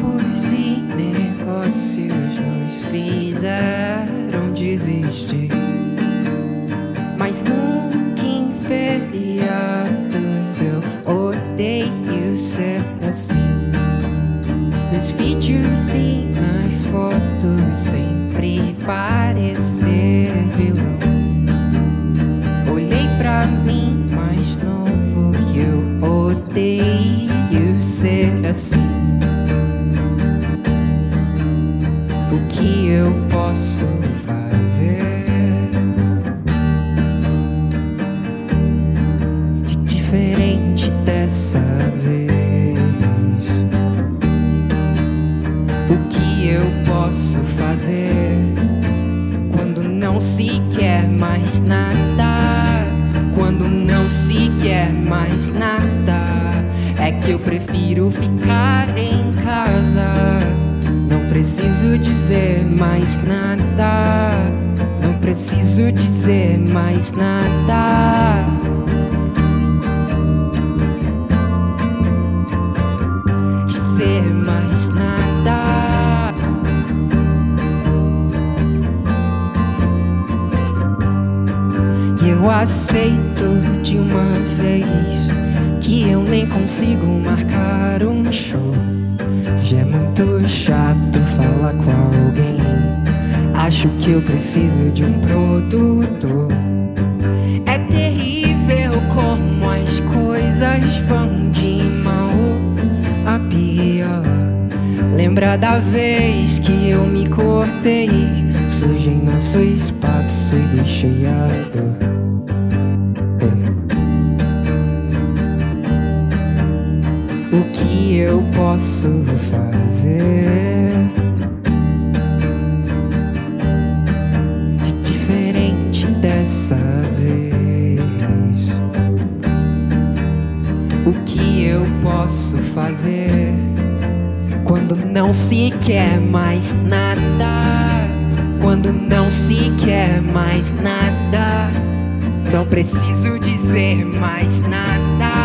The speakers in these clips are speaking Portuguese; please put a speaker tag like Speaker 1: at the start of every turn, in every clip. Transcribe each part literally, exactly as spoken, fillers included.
Speaker 1: Papos e negócios nos fizeram desistir, mas nunca em feriados eu odeio ser assim. Nos vídeos e nas fotos sempre parecer vilão. Olhei pra mim mais novo e eu odeio ser assim. O que eu posso fazer de diferente dessa vez? O que eu posso fazer quando não se quer mais nada? Quando não se quer mais nada, é que eu prefiro ficar em casa. Não preciso dizer mais nada. Não preciso dizer mais nada. Dizer mais nada. E eu aceito de uma vez que eu nem consigo marcar um show. Já é muito chato falar com alguém. Acho que eu preciso de um produtor. É terrível como as coisas vão de mal a pior. Lembra da vez que eu me cortei, sujei nosso espaço e deixei a dor. O que eu posso fazer de diferente dessa vez? O que eu posso fazer quando não se quer mais nada? Quando não se quer mais nada, não preciso dizer mais nada.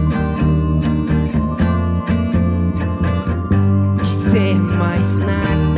Speaker 1: Dizer mais nada.